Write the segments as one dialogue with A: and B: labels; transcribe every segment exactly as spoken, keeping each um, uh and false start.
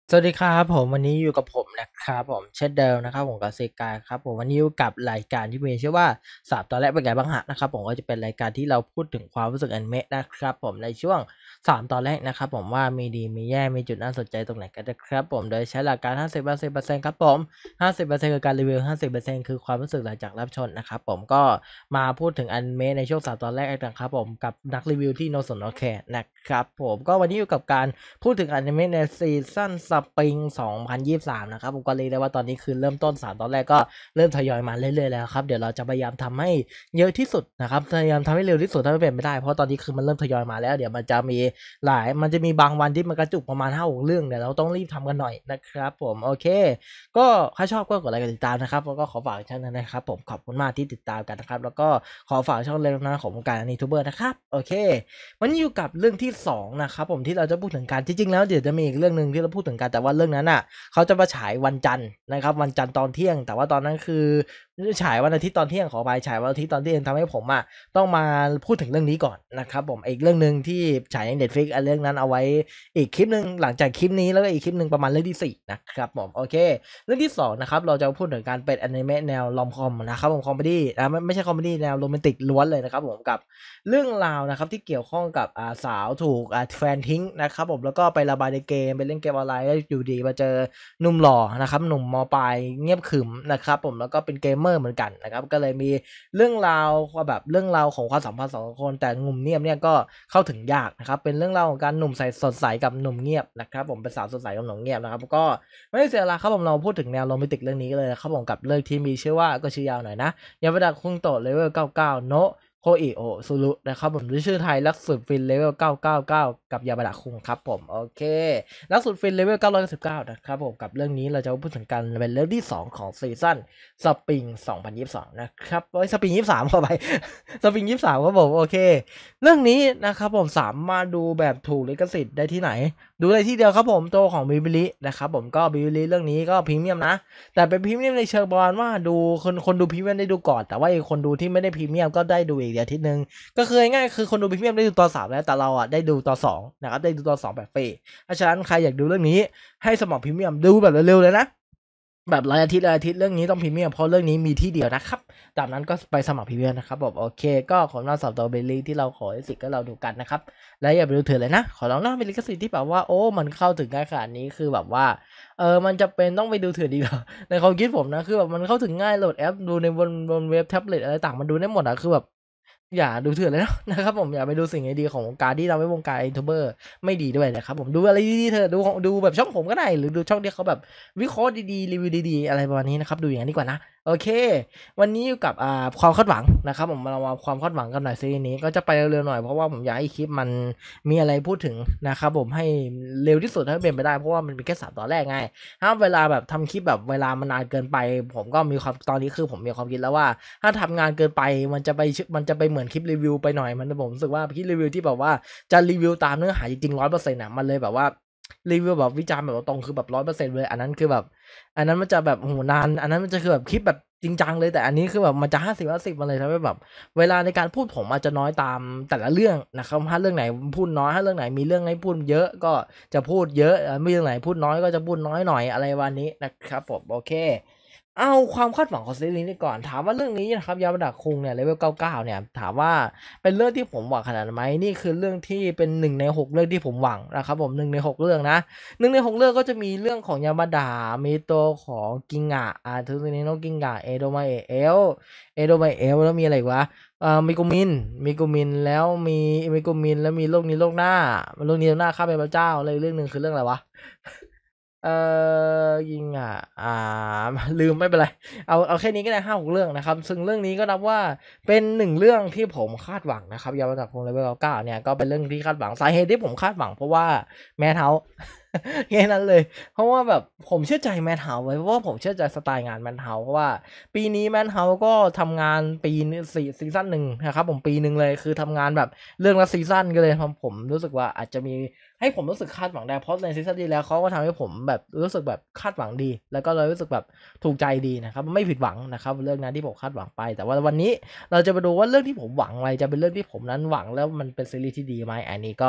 A: สวัสดีครับผมวันนี้อยู่กับผมนะครับผมเช่นเดิมนะครับผมกับเซกายครับผมวันนี้อยู่กับรายการที่มีชื่อว่าสามตอนแรกเป็นไงบ้างฮะนะครับผมก็จะเป็นรายการที่เราพูดถึงความรู้สึกอนิเมะนะครับผมในช่วงสามตอนแรกนะครับผมว่ามีดีมีแย่มีจุดน่าสนใจตรงไหนกันนะครับผมโดยใช้หลักการ ห้าสิบ ห้าสิบเปอร์เซ็นต์ ครับผมห้าสิบเปอร์เซ็นต์คือการรีวิวห้าสิบเปอร์เซ็นต์คือความรู้สึกหลังจากรับชมนะครับผมก็มาพูดถึงอนิเมะในช่วงสามตอนแรกนะครับผมกับนักรีวิวที่โนสนโอเคนะครับผมก็วันนี้อยู่กับการ พูดถึงอนิเมะในซีซั่นสปริงสองพันยี่สิบสามนะครับผมก็เรียกได้ว่าตอนนี้คือเริ่มต้นสามตอนแรกก็เริ่มทยอยมาเรื่อยๆแล้วครับเดี๋ยวเราจะพยายามทำให้เยอะที่สุดนะครับพยายามทำให้เร็วที่สุดเท่าที่เป็นไปได้เพราะตอนนี้คือมันเริ่มทยอยมาแล้วเดี๋ยวมันจะมีหลายมันจะมีบางวันที่มันกระจุกประมาณห้าหกเรื่องเดี๋ยวเราต้องรีบทำกันหน่อยนะครับผมโอเคก็ถ้าชอบก็กดไลค์กดติดตามนะครับแล้วก็ขอฝากช่องนั้นนะครับผมขอบคุณมากที่ติดตามกันนะครับแล้วก็ขอฝากช่องเล็กน้อยของวงการยูทูบเบอร์นะครับโอเค วันนี้อยู่กับเรื่องที่สองนะครับผมที่เราจะพูดถึงกันจริงๆแล้วเดี๋ยวจะมีอีกเรื่องหนึ่งที่เราพูดถึงกันแต่ว่าเรื่องนั้นอ่ะเขาจะมาฉายวันจันทร์นะครับวันจันทร์ตอนเที่ยงแต่ว่าตอนนั้นคือฉายวันอาทิตย์ตอนเที่ยงขอไปฉายวันอาทิตย์ตอนเที่ยงทำให้ผมอ่ะต้องมาพูดถึงเรื่องนี้ก่อนนะครับผมอีกเรื่องหนึ่งที่ฉายใน Netflix อันเรื่องนั้นเอาไว้อีกคลิปหนึ่งหลังจากคลิปนี้แล้วก็อีกคลิปหนึ่งประมาณเรื่องที่สี่นะครับผมโอเคเรื่องที่สองนะครับเราจะพูดถึงการเป็นอนิเมะแนวลอมคอมนะครับผมคอมเมดี้นะไม่ไม่ใช่คอมเมดี้แนวโรแมนติกล้วนเลยนะครับผมกับ เรื่องราวนะครับที่เกี่ยวข้องกับอ่าสาวถูกอ่าแฟนทิ้งนะครับผมแล้วก็ไประบายในเกมไปเล่นเกมออนไลน์แล้วอยู่ดีมาเจอหนุ่มหล่อนะครับหนุ่มมปลายเงียบขรึมนะครับผมแล้วก็เป็นเกมเมอร์เหมือนกันนะครับก็เลยมีเรื่องราวแบบเรื่องราวของความสัมพันธ์สองคนแต่หนุ่มเงียบเนี่ยก็เข้าถึงยากนะครับเป็นเรื่องราวของการหนุ่มใสสดใสกับหนุ่มเงียบนะครับผมเป็นสาวสดใสกับหนุ่มเงียบนะครับก็ไม่ได้เสียเวลาครับผมเราพูดถึงแนวโรแมนติกเรื่องนี้กันเลยครับผมกับเรื่องที่มีชื่อว่าก็ชื่อยาวหน่อยนะยามาดะคุงโตะเลเวลเก้าสิบเก้าโนะ โคอิโอะซูรุนะครับผมหรือชื่อไทยลักสุดฟินเลเวลเก้าเก้าเก้ากับยาบาดะคุงครับผมโอเคลักสุดฟินเลเวลเก้าร้อยเก้าสิบเก้านะครับผมกับเรื่องนี้เราจะพูดถึงกันเป็นเรื่องที่สองของซีซั่นสปริงสองพันยี่สิบสองนะครับโอ้ยสปริงยี่สิบสามเข้าไปสปริงยี่สิบสามครับผมโอเคเรื่องนี้นะครับผมสามารถดูแบบถูกลิขสิทธิ์ได้ที่ไหนดูได้ที่เดียวครับผมตัวของบิบิลินะครับผมก็บิบิลิเรื่องนี้ก็พรีเมียมนะ แต่เป็นพรีเมียมในเชิงประมาณว่าดูคนคนดูพรีเมียมได้ดูก่อนแต่ว่าคนดูที่ไม่ได้พรีเมียมก็ได้ดูอีกอาทิตย์นึงก็คือง่ายๆคือคนดูพรีเมียมได้ดูตอนสามแล้วแต่เราอ่ะได้ดูตอนสองนะครับได้ดูตอนสองแบบฟรีเพราะฉะนั้นใครอยากดูเรื่องนี้ให้สมัครพรีเมียมดูแบบเร็วๆเลยนะแบบรายอาทิตย์รายอาทิตย์เรื่องนี้ต้องพรีเมียมเพราะเรื่องนี้มีที่เดียวนะครับตามนั้นก็ไปสมัครพรีเมียมนะครับผมโอเคก็ขอหน้าสอบตัวเบลลี่ที่เราขอสิทธิ์ก็เราดูกันนะครับและอย่าไปดูเถื่อนเลยนะขอร้องนะเป็นลิขสิทธิ์ที่แบบว่าโอ้มันเข้าถึงง่ายขนาดนี้คือแบบว่าเออมันจะเป็นต้องไปดูเถื่อนดีกว่า ในความคิดผมนะคือแบบมันเข้าถึงง่ายโหลดแอปดูในบนบนเว็บแท็บเล็ตอะไรต่างมันดูได้หมดอะคือแบบอย่าดูเถื่อนเลยนะนะครับผมอย่าไปดูสิ่งดีของวงการที่ทำให้วงการยูทูบเบอร์ไม่ดีด้วยนะครับผมดูอะไรดีๆเถอะดูดูแบบช่องผมก็ได้หรือดูช่องที่เขาแบบวิเคราะห์ดีๆรีวิวดีๆอะไรประมาณนี้นะครับดูอย่างนั้นดีกว่านะโอเควันนี้อยู่กับอ่าความคาดหวังนะครับผมเรามาความคาดหวังกันหน่อยซีรีส์นี้ก็จะไปเร็วๆหน่อยเพราะว่าผมอยากให้คลิปมันมีอะไรพูดถึงนะครับผมให้เร็วที่สุดเท่าที่เป็นไปได้เพราะว่ามันเป็นแค่สามตอนแรกไง ถ้าเวลาแบบทำคลิปแบบเวลามันนานเกินไปผมก็มีความตอนนี้คือผมมีความคิดแล้วว่าถ้าทำงานเกินไปมันจะไปมันจะไปเหมือนคลิปรีวิวไปหน่อยมันผมรู้สึกว่าคลิปรีวิวที่แบบว่าจะรีวิวตามเนื้อหาจริงๆร้อยเปอร์เซ็นต์อ่ะมันเลยแบบว่ารีวิวแบบวิจารณ์แบบตรงคือแบบร้อยเปอร์เซ็นต์เลยอันนั้นคือแบบอันนั้นมันจะแบบโอ้โหนานอันนั้นมันจะคือแบบคลิปแบบจริงจังเลยแต่อันนี้คือแบบมันจะห้าสิบห้าสิบมาเลยทำให้แบบ เวลาในการพูดผมอาจจะน้อยตามแต่ละเรื่องนะครับถ้าเรื่องไหนพูดน้อยถ้าเรื่องไหนมีเรื่องให้พูดเยอะก็จะพูดเยอะไม่เรื่องไหนพูดน้อยก็จะพูดน้อยหน่อยอะไรวันนี้นะครับผมโอเคเอาความคาดหวังของซีรีส์นี้ก่อนถามว่าเรื่องนี้นะครับยามาดะคุงเนี่ยเลเวลเก้าสิบเก้าเนี่ยถามว่าเป็นเรื่องที่ผมหวังขนาดไหมนี่คือเรื่องที่เป็นหนึ่งในหกเรื่องที่ผมหวังนะครับผมหนึ่งในหกเรื่องนะหนึ่งในหกเรื่องก็จะมีเรื่องของยามาดะมีตัวของกิงะอาทูซินิโนกิงะเอโดมาเอลเอโดมาเอลแล้วมีอะไรวะ เอ่อมิโกมินมิโกมินแล้วมีมิโกมินแล้วมีโลกนี้โลกหน้าโลกนี้โลกหน้าข้าเป็นพระเจ้าอะไรเรื่องหนึ่งคือเรื่องอะไรวะเอ่อยิงอ่ะอ่าลืมไม่เป็นไรเอาเอาแค่นี้ก็ได้ห้าหกเรื่องนะครับซึ่งเรื่องนี้ก็นับว่าเป็นหนึ่งเรื่องที่ผมคาดหวังนะครับยามาจากคงเลเวลเก้าเนี่ยก็เป็นเรื่องที่คาดหวังสาเหตุที่ผมคาดหวังเพราะว่าแมทเฮาแค่นั้นเลยเพราะว่าแบบผมเชื่อใจแมทเฮาไว้เพราะว่าผมเชื่อใจสไตล์งานแมทเฮาเพราะว่าปีนี้แมทเฮาก็ทำงานปีนึงสี่ซีซั่นหนึ่งนะครับผมปีหนึ่งเลยคือทำงานแบบเรื่องละซีซั่นก็เลยทำผมรู้สึกว่าอาจจะมีให้ผมรู้สึกคาดหวังได้เพราะในซีซั่นที่แล้วเขาก็ทำให้ผมแบบรู้สึกแบบคาดหวังดีแล้วก็เลยรู้สึกแบบถูกใจดีนะครับไม่ผิดหวังนะครับเรื่องนั้นที่ผมคาดหวังไปแต่ว่าวันนี้เราจะมาดูว่าเรื่องที่ผมหวังอะไรจะเป็นเรื่องที่ผมนั้นหวังแล้วมันเป็นซีรีส์ที่ดีไหมอันนี้ก็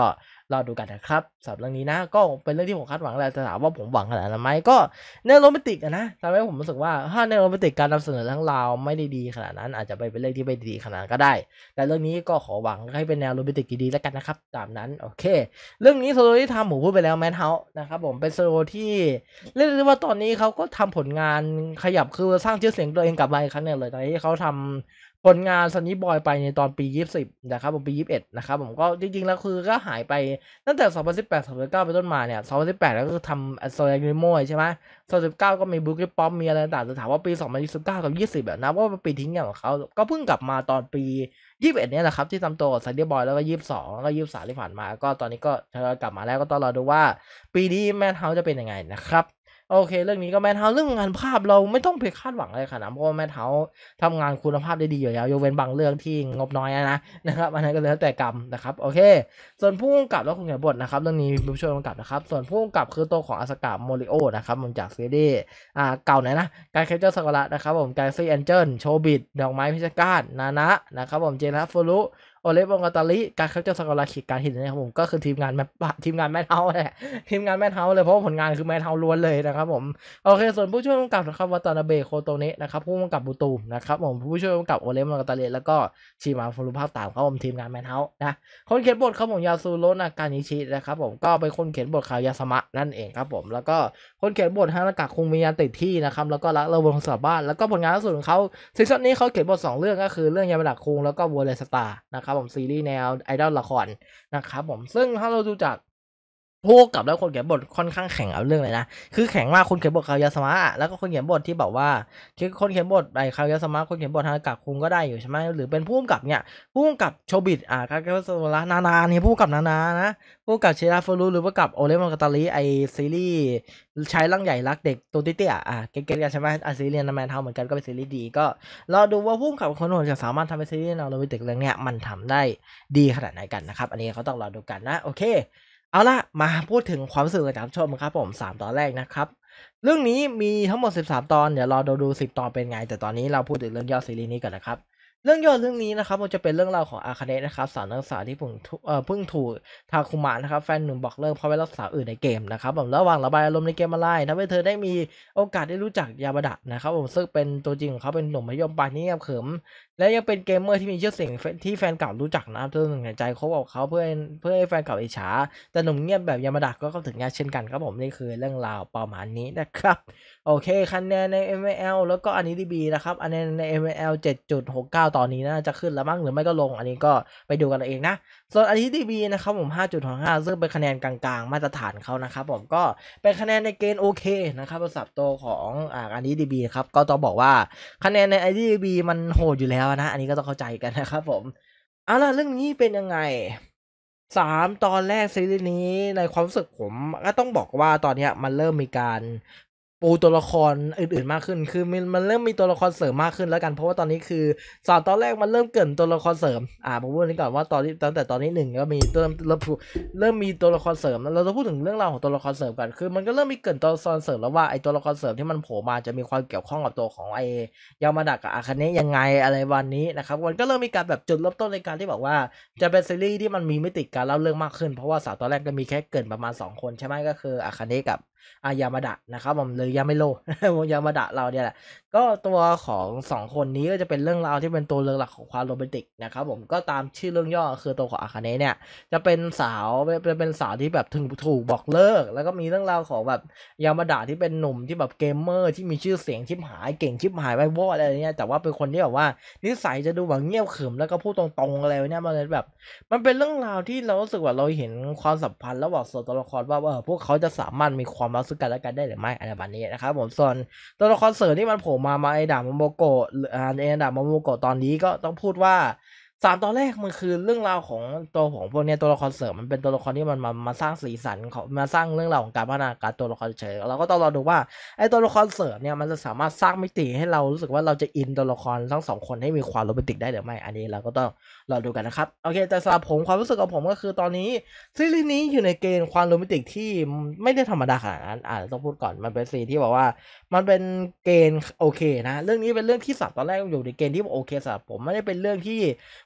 A: รอดูกันนะครับสำหรับเรื่องนี้นะก็เป็นเรื่องที่ผมคาดหวังแหละแต่ถามว่าผมหวังขนาดนั้นไหมก็แนวโรแมนติกอะนะทำให้ผมรู้สึกว่าถ้าแนวโรแมนติกการนำเสนอเรื่องราวไม่ได้ดีขนาดนั้นอาจจะไปเป็นเรื่องที่ไม่ดีขนาดนั้นก็ได้แต่เรื่องนี้ก็ขอหวังให้เป็นแนวโรแมนติกดีๆแล้วกันนะครับตามนั้นโอเคเรื่องนี้โซโลที่ทำผมพูดไปแล้วแมนเฮาส์นะครับผมเป็นโซโลที่เรียกได้ว่าตอนนี้เขาก็ทำผลงานขยับคือสร้างชื่อเสียงตัวเองกลับมาอีกครั้งหนึ่งเลยตอนนี้เขาทำผลงาน Sunny Boy ไปในตอนปียี่สิบนะครับผมปียี่สิบเอ็ดนะครับผมก็จริงๆแล้วคือก็หายไปตั้งแต่สองพันสิบแปด สองพันสิบเก้าเป็นต้นมาเนี่ยสองพันสิบแปดก็คือทำ Asoyamo ใช่ไหมสองพันสิบเก้าก็มี Boogie Pop มีอะไรต่างๆแต่ถามว่าปีสองพันสิบเก้ากับยี่สิบแบบนับว่าเป็นปีทิ้งอย่างของเขาก็เพิ่งกลับมาตอนปียี่สิบเอ็ดเนี่ยแหละครับที่ทำตัวกับ Sunny Boy แล้วก็ยี่สิบสองแล้วก็ยี่สิบสามที่ผ่านมาก็ตอนนี้ก็ทยอยกลับมาแล้วก็ต้องรอดูว่าปีนี้ Madhouse จะเป็นยังไงนะครับโอเคเรื่องนี้ก็ Madhouse เรื่องงานภาพเราไม่ต้องไปคาดหวังอะไรขนาดนั้นเพราะว่า Madhouse ทำงานคุณภาพได้ดีอยู่แล้วยกเว้นบางเรื่องที่งบน้อยนะนะครับอันนั้นก็แล้วแต่กรรมนะครับโอเคส่วนผู้กำกับและคนเขียนบทนะครับเรื่องนี้ผู้ช่วยกำกับนะครับส่วนผู้กำกับคือตัวของอาสกะโมริโอนะครับมันจากซีรีส์อ่าเก่าหน่อยนะการแคปเจอร์ซากุระนะครับผมกาซี่แองเจิลโชบิดดอกไม้พิชกาตนานะนะครับผมเจนะฟูรุโอเลฟวงกาตาลิการเขาจะสกอลาขิการหินนะครับผมก็คือทีมงานแมทีมงานแมทเฮาส์แหละทีมงานแมทเฮาส์เลยเพราะผลงานคือแมทเฮาส์ล้วนเลยนะครับผมโอเคส่วนผู้ช่วยกำกับนะครับวัตนาเบะโคโตเนะนะครับผู้กำกับบูตูมนะครับผมผู้ช่วยกำกับโอเลฟวงกาตาลิแล้วก็ชิมาฟูรุภาคตามครับผมทีมงานแมทเฮาส์นะคนเขียนบทครับผมยาซูโรนากานิชินะครับผมก็เป็นคนเขียนบทคายาสมะนั่นเองครับผมแล้วก็คนเขียนบทฮานากะคุงมียานติดที่นะครับแล้วก็รักเลิฟวงสาบ้านแล้วก็ผลงานล่าสุดของเขาซีซั่นนี้เขาเขียนบทสองเรื่องก็คือเรื่องยามาดะคุงแล้วก็วอลเลสตาร์นะครับผมซีรีส์แนวไอดอลละครนะครับผมซึ่งถ้าเราดูจากผู้กำกับแล้วคนเขียนบทค่อนข้างแข็งเอาเรื่องเลยนะคือแข็งมากคนเขียนบทคายาสมะแล้วก็คนเขียนบทที่แบบว่าคือคนเขียนบทไอ้คายาสมะคนเขียนบทฮานากะคุงก็ได้อยู่ใช่ไหมหรือเป็นผู้กำกับเนี่ยผู้กำกับโชบิดอ่าคาเกะโซระนานาเนี่ยผู้กำกับนานานะผู้กำกับเชราฟูรุหรือผู้กำกับโอเลมอนกาตาลิไอซีรีส์ชายร่างใหญ่รักเด็กตัวเตี้ยๆอ่ะเก่งๆกันใช่ไหมอ่ะซีรีส์นาแมนเท่าเหมือนกันก็เป็นซีรีส์ดีก็รอดูว่าผู้กำกับคนอื่นจะสามารถทำเป็นซีรีส์แนวโรแมนติกเรื่องเนี้ยมันทำได้ดีขนาดไหนกันนะครับอันนี้เขาต้องรอดูกันนะโอเคเอาล่ะมาพูดถึงความรู้สึกจากชมครับผมสามตอนแรกนะครับเรื่องนี้มีทั้งหมดสิบสามตอนเดี๋ยวรอดูดูสิบตอนเป็นไงแต่ตอนนี้เราพูดถึงเรื่องย่อซีรีส์นี้ก่อนนะครับเรื่องย่อเรื่องนี้นะครับมันจะเป็นเรื่องราวของอาคาเนะนะครับสาวนักศึกษาที่เพิ่งเอ่อเพิ่งถูกทาคุมะนะครับแฟนหนุ่มบอกเลิกเพราะไปรักษาอื่นในเกมนะครับผมระหว่างระบายอารมณ์ในเกมอะไรทำให้เธอได้มีโอกาสได้รู้จักยามาดะนะครับผมซึ่งเป็นตัวจริงของเขาเป็นหนุ่มมัธยมปลายที่เงียบเขิมและยังเป็นเกมเมอร์ที่มีชื่อเสียงที่แฟนเก่ารู้จักนะเธอหนึ่งใจคบกับเขาเพื่อเพื่อให้แฟนเก่าอิจฉาแต่หนุ่มเงียบแบบยามาดะก็เข้าถึงยากเช่นกันครับผมนี่คือเรื่องราวประมาณนี้นะครับโอเคคะแนนใน เอ็ม แอล แล้วก็อันนี้ดีบีนะครับอันนี้ใน เอ็ม แอล เจ็ดจุดหกเก้า ตอนนี้น่าจะขึ้นแล้วมั้งหรือไม่ก็ลงอันนี้ก็ไปดูกันเองนะส่วนอันนี้ดีบีนะครับผม ห้าจุดหกห้า ซึ่งเป็นคะแนนกลางๆมาตรฐานเขานะครับผมก็เป็นคะแนนในเกณฑ์โอเคนะครับสำหรับตัวของอ่าอันนี้ดีบีครับก็ต้องบอกว่าคะแนนใน ไอ ดี บี มันโหดอยู่แล้วนะอันนี้ก็ต้องเข้าใจกันนะครับผมเอาล่ะเรื่องนี้เป็นยังไงสามตอนแรกซีรีส์นี้ในความรู้สึกผมก็ต้องบอกว่าตอนเนี้ยมันเริ่มมีการปูตัวละครอื่นๆมากขึ้นคือมันมันเริ่มมีตัวละครเสริมมากขึ้นแล้วกันเพราะว่าตอนนี้คือสามตอนแรกมันเริ่มเกริ่นตัวละครเสริมอ่าผมพูดนี้ก่อนว่าตอนที่ตั้งแต่ตอนนี้หนึ่งก็มีเริ่มเริ่มเริ่มมีตัวละครเสริมแล้วเราจะพูดถึงเรื่องราวของตัวละครเสริมกันคือมันก็เริ่มมีเกริ่นตัวละครเสริมแล้วว่าไอ้ตัวละครเสริมที่มันโผล่มาจะมีความเกี่ยวข้องกับตัวของไอ้ยามาดะกับอาคาเนะยังไงอะไรวันนี้นะครับมันก็เริ่มมีการแบบจุดเริ่มต้นในการที่บอกว่าจะเป็นซีรีส์ที่มันมีมิติการเล่าเรื่องมากขึ้นเพราะว่าสามตอนแรกก็มีแค่เกริ่นประมาณสองคนใช่ไหมก็คืออาคาเนะกับอายามาดะนะครับผมเลยยาไม่โล ยามาดะเราเนี่ยแหละก็ตัวของสองคนนี้ก็จะเป็นเรื่องราวที่เป็นตัวเรื่องหลักของความโรแมนติกนะครับผมก็ตามชื่อเรื่องย่อคือตัวของอาคาเนะเนี่ยจะเป็นสาวเป็นเป็นสาวที่แบบถึงถูกบอกเลิกแล้วก็มีเรื่องราวของแบบยามาดะที่เป็นหนุ่มที่แบบเกมเมอร์ที่มีชื่อเสียงชิบหายเก่งชิบหายไว้วอดอะไรเงี้ยแต่ว่าเป็นคนที่แบบว่านิสัยจะดูแบบเงียบขรึมแล้วก็พูดตรงๆอะไรเนี่ยมันเลยแบบมันเป็นเรื่องราวที่เรารู้สึกว่าเราเห็นความสัมพันธ์ระหว่างตัวละครว่าว่าพวกเขาจะสามารถมีความรักซึ่งกันและกันได้หรือไม่อะไรแบบนี้นะครับผมส่วนตัวละครเสริมที่มันโผล่มามาไอดาโมโมโกะอ่าไอดาโมโมโกะตอนนี้ก็ต้องพูดว่าสามตอนแรกมันคือเรื่องราวของตัวของพวกเนี้ยตัวละครเสริมมันเป็นตัวละครที่มันมามาสร้างสีสันของมาสร้างเรื่องราวของการพัฒนาการตัวละครเฉยเราก็ต้องรอดูว่าไอตัวละครเสริมเนี่ยมันจะสามารถสร้างมิติให้เรารู้สึกว่าเราจะอินตัวละครทั้งสองคนให้มีความโรแมนติกได้หรือไม่อันนี้เราก็ต้องรอดูกันนะครับโอเคแต่สำหรับผมความรู้สึกของผมก็คือตอนนี้ซีรีส์นี้อยู่ในเกณฑ์ความโรแมนติกที่ไม่ได้ธรรมดาขนาดนั้นอ่าต้องพูดก่อนมันเป็นซีที่บอกว่ามันเป็นเกณฑ์โอเคนะเรื่องนี้เป็นเรื่องที่สามตอนแรกอยู่ในเกณฑ์ที่โอเคสำหรับผมไม่ได้เป็นเรื่องที่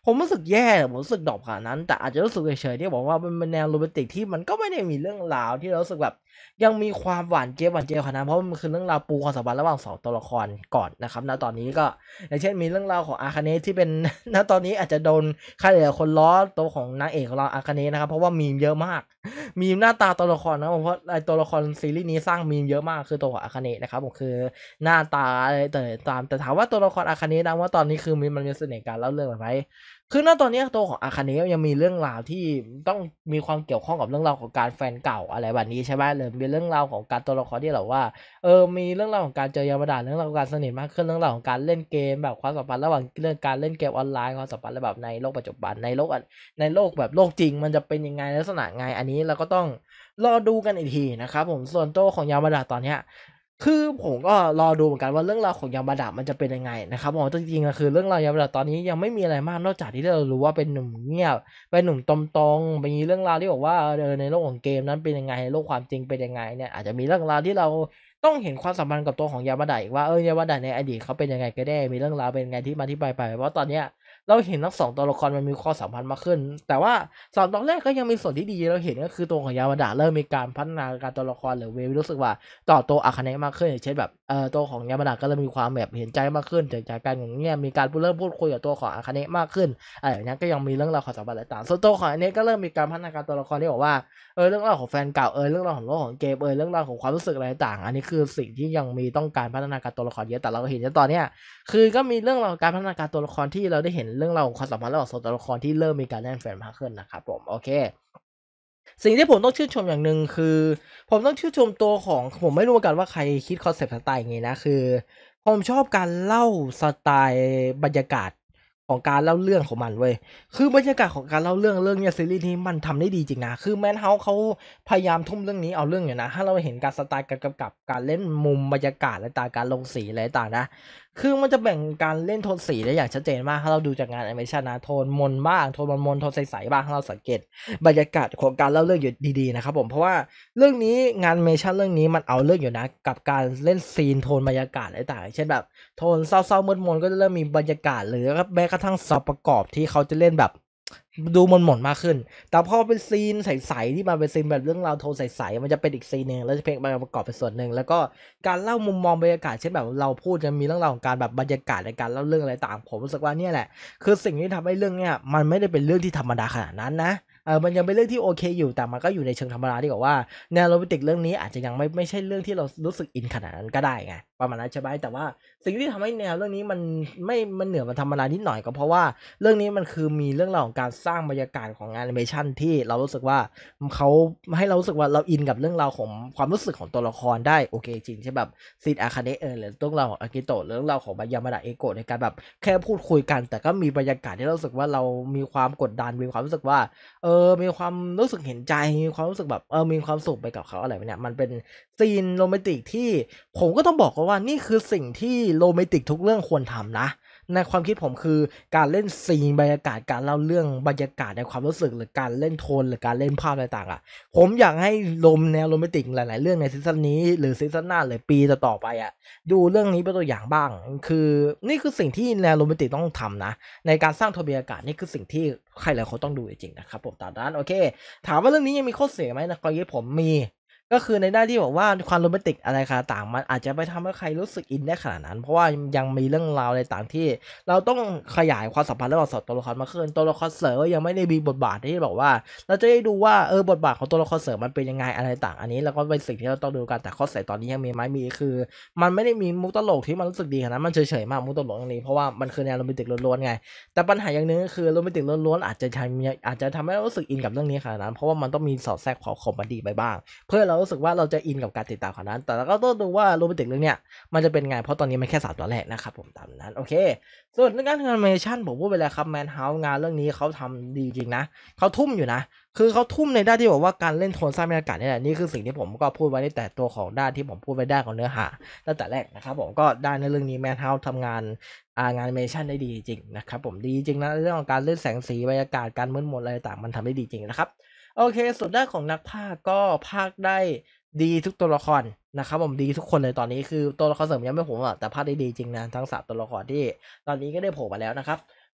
A: ผมรู้สึกแย่ผมรู้สึกดรอปขนาดนั้นแต่อาจจะรู้สึกเฉยๆที่บอกว่ามันเป็นแนวโรแมนติกที่มันก็ไม่ได้มีเรื่องราวที่เรารู้สึกแบบยังมีความหวานเจี๊ยบหวานเจี๊ยบขนาดนั้นเพราะมันคือเรื่องราวปูความสัมพันธ์ระหว่างสองตัวละครก่อนนะครับณตอนนี้ก็อย่างเช่นมีเรื่องราวของอาคาเนะที่เป็น ณตอนนี้อาจจะโดนใครหลายๆคนล้อตัวของนางเอกของเราอาคาเนะนะครับเพราะว่ามีมเยอะมาก มีมหน้าตาตัวละครนะครับผมเพราะไอ้ตัวละครซีรีส์นี้สร้างมีมเยอะมากคือตัวของอาคาเนะนะครับผมคือหน้าตาอะไรแต่ตามแต่ถามว่าตัวละครอาคาเนะนะว่าตอนนี้คือมีมันมีเสน่ห์การเล่าเรื่องไหมคือณตอนนี้ตัวของอาคาเนะยังมีเรื่องราวที่ต้องมีความเกี่ยวข้องกับเรื่องราวของการแฟนเก่าอะไรแบบนี้ใช่ไหมหรือมีเรื่องราวของการตัวละครที่เราว่าเออมีเรื่องราวของการเจอยามาดาเรื่องราวของการสนิทมากขึ้นเรื่องราวของการเล่นเกมแบบความสัมพันธ์ระหว่างเรื่องการเล่นเกมออนไลน์ความสัมพันธ์แบบในโลกปัจจุบันในโลกในโลกแบบโลกจริงมันจะเป็นยังไงลักษณะไงอันนี้เราก็ต้องรอดูกันอีกทีนะครับผมส่วนตัวของยามาดาตอนเนี้ยคือผมก็รอดูเหมือนกันว่าเรื่องราวของยามาดะมันจะเป็นยังไงนะครับผมจริงๆอะคือเรื่องราวยามาดะตอนนี้ยังไม่มีอะไรมากนอกจากที่เรารู้ว่าเป็นหนุ่มเงียบเป็นหนุ่มตรงๆมีเรื่องราวที่บอกว่าเออในโลกของเกมนั้นเป็นยังไงโลกความจริงเป็นยังไงเนี่ยอาจจะมีเรื่องราวที่เราต้องเห็นความสัมพันธ์กับตัวของยามาดะอีกว่าเออยามาดะในอดีตเขาเป็นยังไงกันแน่มีเรื่องราวเป็นยังไงที่มาที่ไปไปเพราะตอนเนี้ยเราเห็นทั้งสองตัวละครมันมีความสัมพันธ์มากขึ้นแต่ว่าสองตอนแรกก็ยังมีส่วนที่ดีเราเห็นก็คือตัวของยามาดะเริ่มมีการพัฒนาการตัวละครหรือเวรู้สึกว่า ต่อตัวอาคาเนะมากขึ้นอย่างเช่นแบบเอ่อตัวของยามาดะก็เริ่มมีความแบบเห็นใจมากขึ้นจากจากการอย่างเงี้ยมีการพูดเริ่มพูดคุยกับตัวของอาคาเนะมากขึ้นอะไรอย่างเงี้ยก็ยังมีเรื่องราวความสัมพันธ์อะไรต่างส่วนตัวของอันนี้ก็เริ่มมีการพัฒนาการตัวละครที่บอกว่าเออเรื่องราวของแฟนเก่าเอยเรื่องราวของโลกของเกมเอยเรื่องราวของความรู้สึกอะไรต่างอันนี้คือสิ่งที่ยังมีต้องการพัฒนาการตัวละครเยอะแต่เราก็เห็นว่าตอนเนี้ยคือก็มีเรื่องราวการพัฒนาการตัวละครที่เราได้เห็นเรื่องราวของความสัมพันธ์ระหว่างสองตัวละครที่เริ่มมีการแน่นแฟนมากขึ้นนะครับผมโอเค สิ่งที่ผมต้องชื่นชมอย่างหนึ่งคือผมต้องชื่นชมตัวของผมไม่รู้เหมือนกันว่าใครคิดคอนเซปต์สไตล์อย่างงี้นะคือผมชอบการเล่าสไตล์บรรยากาศของการเล่าเรื่องของมันเว้ยคือบรรยากาศของการเล่าเรื่องเรื่องเนี้ยซีรีส์นี้มันทำได้ดีจริงนะคือ Madhouse เขาพยายามทุ่มเรื่องนี้เอาเรื่องอยู่นะถ้าเราเห็นการสไตล์การกำกับการเล่นมุมบรรยากาศและต่างการลงสีอะไรต่างนะคือมันจะแบ่งการเล่นโทนสีได้อย่างชัดเจนมากถ้าเราดูจากงานแอนิเมชันนะโทนมนบ้างโทนมนๆโทนใสๆบ้างถ้าเราสังเกต บรรยากาศของการเล่าเรื่องอยู่ดีๆนะครับผมเพราะว่าเรื่องนี้งานแอนิเมชันเรื่องนี้มันเอาเรื่องอยู่นะกับการเล่นซีนโทนบรรยากาศอะไรต่างๆเช่นแบบโทนเศร้าๆมืดๆก็จะเริ่มมีบรรยากาศหรือแม้กระทั่งซอฟต์ประกอบที่เขาจะเล่นแบบดูหม่นๆมากขึ้นแต่พอเป็นซีนใสๆที่มันเป็นซีนแบบเรื่องราวโทนใสๆมันจะเป็นอีกซีนหนึ่งแล้วจะเพลงมาประกอบเป็นส่วนหนึ่งแล้วก็การเล่ามุมมองบรรยากาศเช่นแบบเราพูดจะมีเรื่องราวของการแบบบรรยากาศในการเล่าเรื่องอะไรต่างผมรู้สึกว่าเนี่ยแหละคือสิ่งที่ทำให้เรื่องเนี้ยมันไม่ได้เป็นเรื่องที่ธรรมดาขนาดนั้นนะ เออมันยังเป็นเรื่องที่โอเคอยู่แต่มันก็อยู่ในเชิงธรรมดาที่แบบว่าแนวโรแมนติกเรื่องนี้อาจจะยังไม่ไม่ใช่เรื่องที่เรารู้สึกอินขนาดนั้นก็ได้ไงประมาณนั้นใช่ไหมแต่ว่าสิ่งที่ทำให้แนวเรื่องนี้มันไม่มันเหนือมันธรรมดานิดหน่อยก็เพราะว่าเรื่องนี้มันคือมีเรื่องราวของการสร้างบรรยากาศของงานแอนิเมชันที่เรารู้สึกว่าเขาให้เรารู้สึกว่าเราอินกับเรื่องราวของความรู้สึกของตัวละครได้โอเคจริงใช่แบบซีนอาคาเนะเออหรือเรื่องราวของอากิโตะหรือเรื่องราวของยามาดะเอโกะในการแบบแค่พูดคุยกันแต่ก็มีบรรยากาศที่เรารู้สึกว่าเรามีความกดดันมีความรู้สึกว่า เออมีความรู้สึกเห็นใจมีความรู้สึกแบบเออมีความสุขไปกับเขาอะไรแบบเนี้ยมันเป็นซีนโรแมนติกที่ผมก็ต้องบอกว่านี่คือสิ่งที่โรแมนติกทุกเรื่องควรทำนะในความคิดผมคือการเล่นซีนบรรยากาศการเล่าเรื่องบรรยากาศในความรู้สึกหรือการเล่นโทนหรือการเล่นภาพต่างๆอะผมอยากให้ลมแนวโรแมนติกหลายๆเรื่องในซีซันนี้หรือซีซันหน้าหรือปีต่อๆไปอะดูเรื่องนี้เป็นตัวอย่างบ้างคือนี่คือสิ่งที่แนวโรแมนติกต้องทำนะ ในการสร้างโทนบรรยากาศนี่คือสิ่งที่ใครหลายคนต้องดูจริงๆนะครับผมตามนั้นโอเคถามว่าเรื่องนี้ยังมีข้อเสียไหมในความคิดผมมีก็คือในด้านที่บอกว่าความโรแมนติกอะไรต่างๆมันอาจจะไปทำให้ใครรู้สึกอินได้ขนาดนั้นเพราะว่ายังมีเรื่องราวอะไรต่างที่เราต้องขยายความสัมพันธ์ระหว่างสองตัวละครมากขึ้นตัวละครเสริมยังไม่ได้มีบทบาทที่บอกว่าเราจะได้ดูว่าเออบทบาทของตัวละครเสริมมันเป็นยังไงอะไรต่างอันนี้แล้วก็เป็นสิ่งที่เราต้องดูกันแต่ข้อเสียตอนนี้ยังมีไหมมีคือ มันไม่ได้มีมุกตลกที่มันรู้สึกดีขนาดนั้นมันเฉยๆมากมุกตลกตรงนี้เพราะว่ามันคือแนวโรแมนติกล้วนๆไงแต่ปัญหาอย่างหนึ่งก็คือโรแมนติกล้วนๆอาจจะทำอาจจะทำให้เรารู้สึกอินกับเรื่องนี้ขนาดนั้นเพราะว่ามันต้องมีสอดแทรกความคอมเมดีไปบ้างเพื่อเรารู้สึกว่าเราจะอินกับการติดตามขนาดนั้นแต่เราก็ต้องดูว่าโรแมนติกเรื่องเนี้ยมันจะเป็นไงเพราะตอนนี้มันแค่สามตอนแรกนะครับผมตามนั้นโอเคส่วนเรื่องการทำงานแอนิเมชันผมพูดไปแล้วครับ Madhouse งานเรื่องนี้เขาทำดีจริงนะเขาทุ่มอยู่นะ คือเขาทุ่มในด้านที่บอกว่าการเล่นโทนสร้างบรรยากาศนี่แหละนี่คือสิ่งที่ผมก็พูดไว้ในแต่ตัวของด้านที่ผมพูดไว้ด้านของเนื้อหาตั้งแต่แรกนะครับผมก็ด้านในเรื่องนี้ Madhouse ทำงานอ่างานแอนิเมชันได้ดีจริงนะครับผมดีจริงนะเรื่องของการเล่นแสงสีบรรยากาศการมืดมนอะไรต่างมันทำได้ดีจริงนะครับโอเคส่วนด้านของนักพากย์ก็พากย์ได้ดีทุกตัวละครนะครับผมดีทุกคนเลยตอนนี้คือตัวละครเสริมยังไม่โผล่อะแต่พากย์ได้ดีจริงนะทั้งสามตัวละครที่ตอนนี้ก็ได้โผล่มาแล้วนะครับ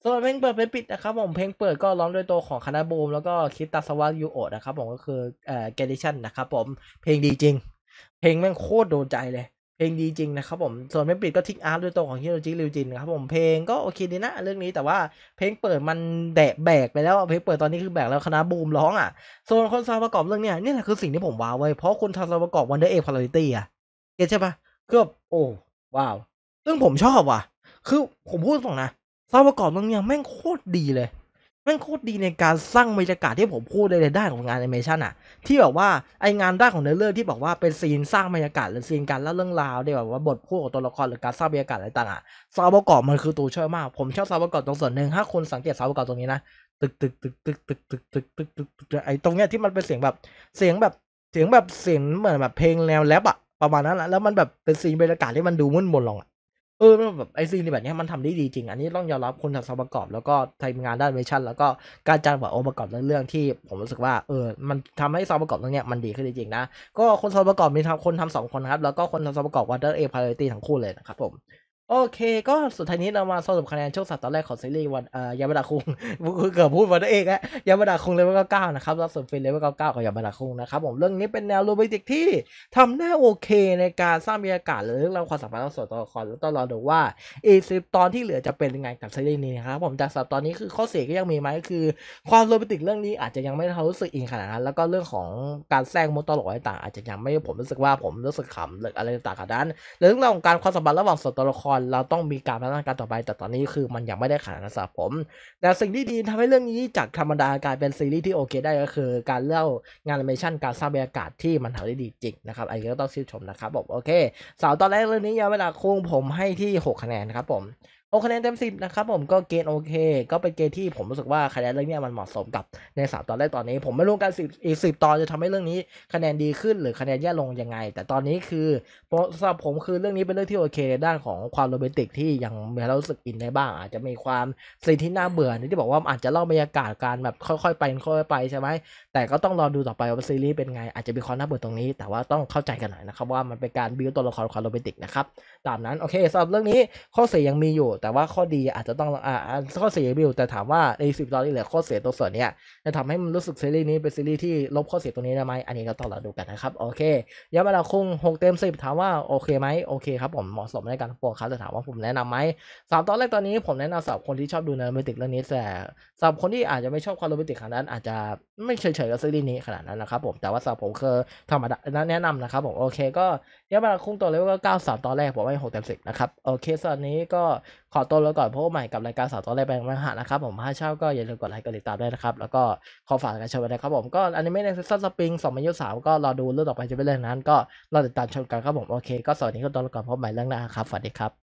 A: ส่วนเพลงเปิดเพลงปิดนะครับผมเพลงเปิดก็ร้องโดยตัวของคณะบูมแล้วก็คิตาสวะยูโอะนะครับผมก็คือเอ่อเกดิชันนะครับผมเพลงดีจริงเพลงแม่งโคตรโดนใจเลยเพลงดีจริงนะครับผมส่วนเพลงปิดก็ทิกอาร์ตด้วยตัวของฮิโรจิริวจินนะครับผมเพลงก็โอเคดีนะเรื่องนี้แต่ว่าเพลงเปิดมันแดะแบกไปแล้วเพลงเปิดตอนนี้คือแบกแล้วคณะบูมร้องอ่ะส่วนคนทำประกอบเรื่องเนี้ยนี่แหละคือสิ่งที่ผมว้าวเว้ยเพราะคนทำประกอบวันเดอร์เอ็กพาราลิตี้อ่ะเก็ตใช่ปะคือแบบโอ้ว้าวซึ่งผมชอบว่ะคือผมพูดตรงนะ ภาพประกอบเรื่องเนี้ยแม่งโคตรดีเลยแม่งโคตรดีในการสร้างบรรยากาศที่ผมพูดเลยในด้านของงานแอนิเมชันอะที่แบบว่าไองานด้านของเนื้อเรื่องที่บอกว่าเป็นซีนสร้างบรรยากาศหรือซีนการเล่าเรื่องราวที่แบบว่าบทพูดของตัวละครหรือการสร้างบรรยากาศอะไรต่างๆอะซาวด์ประกอบมันคือตัวช่วยมากผมชอบซาวด์ประกอบตรงส่วนหนึ่งถ้าคุณสังเกตซาวด์ประกอบตรงนี้นะตึกตึกตึกตึกตึกตึกตึกตึกตึกตึกไอตรงเนี้ยที่มันเป็นเสียงแบบเสียงแบบเสียงแบบเสียงเหมือนแบบเพลงแนวแรปอะประมาณนั้นแหละแล้วมันแบบเป็นซีนบรรยากาศที่มันดูมึนมนลงอะ เออมันแบบไอซีนแบบเนี้ยมันทำได้ดีจริงอันนี้ต้องยอมรับคนทำซาวด์ประกอบแล้วก็ทีมงานด้านแอนิเมชันแล้วก็การจัดวางองค์ประกอบเรื่องๆที่ผมรู้สึกว่าเออมันทำให้ซาวด์ประกอบเรื่องเนี้ยมันดีขึ้นจริงๆนะก็คนซาวด์ประกอบมีทำคนทำสองคนนะครับแล้วก็คนทำซาวด์ประกอบ Wonder A Priority ทั้งคู่เลยนะครับผมโอเคก็สุดท้ายนี้เรามาสรุปคะแนนช่วงสัปดาห์แรกของซีรีส์วันเอ่อยามาดาคุงเกือบพูด Wonder A แล้วยามาดาคุงเลเวลเก้าสิบเก้านะครับแล้วส่วนฟินเลเวลเก้าสิบเก้าของยามาดาคุงนะครับผมเรื่องนี้เป็นแนวโรแมนติกที่ทำได้โอเคในการสร้างบรรยากาศหรือเรื่องราวความสัมพันธ์ของส่วนตัวละครแล้วต้องรอดูว่า อีกสิบตอนที่เหลือจะเป็นยังไงกับซีรีส์นี้นะครับผมจากสับตอนนี้คือข้อเสียก็ยังมีไหมคือความโรแมนติกเรื่องนี้อาจจะยังไม่ได้รู้สึกอินขนาดนั้นแล้วก็เรื่องของการแทรกมุกตลกอะไรต่างอาจจะยังไม่ผมรู้สึกว่าผมรู้สึกขำหรืออะไรต่างๆขนาดนั้นหรือเรื่องของการความสัมพันธ์ระหว่างส่วนตัวละครเราต้องมีการพัฒนาการต่อไปแต่ตอนนี้คือมันยังไม่ได้ขนาดนั้นสำหรับผมแต่สิ่งที่ดีทำให้เรื่องนี้จากธรรมดากลายเป็นซีรีส์ที่โอเคได้ก็คือการเล่างานแอนิเมชันการสร้างบรรยากาศที่มันทำได้ดีจริงนะครับอันนี้ก็ต้องชื่นชมนะครับผมโอเค สาวตอนแรกเรื่องนี้ยาเวลาคุ้งผมให้ที่หกคะแนนครับผมหกคะแนนเต็มสิบนะครับผมก็เกณฑ์โอเคก็เป็นเกณฑ์ที่ผมรู้สึกว่าคะแนนเรื่องนี้มันเหมาะสมกับในสามตอนแรกตอนนี้ผมไม่รู้กันสิบอีกสิบตอนจะทำให้เรื่องนี้คะแนนดีขึ้นหรือคะแนนแย่ลงยังไงแต่ตอนนี้คือสำหรับผมคือเรื่องนี้เป็นเรื่องที่โอเคในด้านของความโรแมนติกที่ยังมีให้เรารู้สึกอินได้บ้างอาจจะมีความซีนที่น่าเบื่อที่บอกว่าอาจจะเล่าบรรยากาศการแบบค่อยๆไปค่อยๆไปใช่ไหมแต่ก็ต้องรอดูต่อไปว่าซีรีส์เป็นไงอาจจะมีความน่าเบื่อตรงนี้แต่ว่าต้องเข้าใจกันหน่อยนะครับว่ามันเป็นการบิวตัวละครความโรแมนติกนะครับ ตามนั้นโอเคสำหรับเรื่องนี้ข้อเสียยังมีอยู่แต่ว่าข้อดีอาจจะต้องอ่าข้อเสียยังมีอยู่แต่ถามว่าในสิบตอนที่เหลือข้อเสียตัวส่วนเนี้ยจะทำให้มันรู้สึกซีรีส์นี้เป็นซีรีส์ที่ลบข้อเสียตรงนี้ได้ไหมอันนี้ก็ต้องรอดูกันนะครับโอเคย้ำมาละคงหกเต็มสิบถามว่าโอเคไหมโอเคครับผมเหมาะสมในการโฟกัสแต่ถามว่าผมแนะนำไหมสามตอนแรกตอนนี้ผมแนะนำสำหรับคนที่ชอบดูแนวโรแมนติกเรื่องนี้แต่สำหรับคนที่อาจจะไม่ชอบความโรแมนติกขนาดนั้นอาจจะไม่เฉยๆกับซีรีส์นี้ขนาดนั้นนะครับผมแต่ว่าสำหรับผมคือธรรมดาแนะนำนะครับผมโอเคก็ ยามาคุ้งตัวเลเวลก็เก้าสามตอนแรกผมให้หกเต็มสิบนะครับโอเคสำหรับนี้ก็ขอตัวลาก่อนพบกันใหม่กับรายการสามตอนแรกแปลงมังหะนะครับผมถ้าชอบก็อย่าลืมกดไลค์กดติดตามด้วยนะครับแล้วก็ขอฝากกันชมไว้นะครับผมก็อนิเมะในซีซั่นสปริงสองพันยี่สิบสามก็รอดูเรื่องต่อไปจะเป็นเรื่องนั้นก็รอติดตามชมกันครับผมโอเคก็สวัสดีครับตัวลาก่อนพบกันใหม่เรื่องหน้าครับสวัสดีครับ